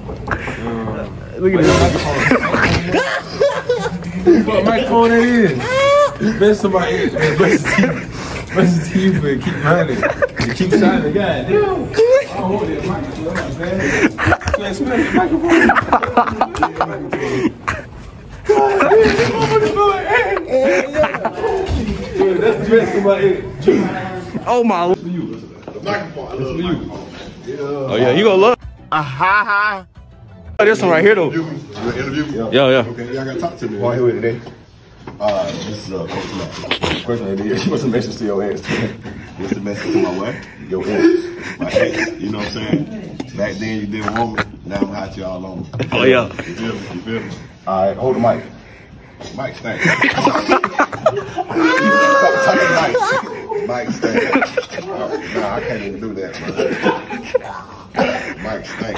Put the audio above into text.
Look at this. What microphone that is? Best of my ears, man. Best of you for keep running. You keep shining, God damn. I don't want that microphone, man. Man, smash the microphone. That's the best of my ears. Oh my. For you. The microphone. That's for you. Oh yeah, you gonna love. This one right here though. You interview? Yeah. Okay, y'all gotta talk to me. Why here today? This is Coach Matt. Question of the year. What's the message to your ass? What's the message to my what? Your ass. My ass. You know what I'm saying? Back then you didn't want me. Now I'm hot y'all on. Oh yeah. You feel me? You feel me? All right, hold the mic. Mic stank. Mic stank. Nah, I can't even do that, man. Mic stank.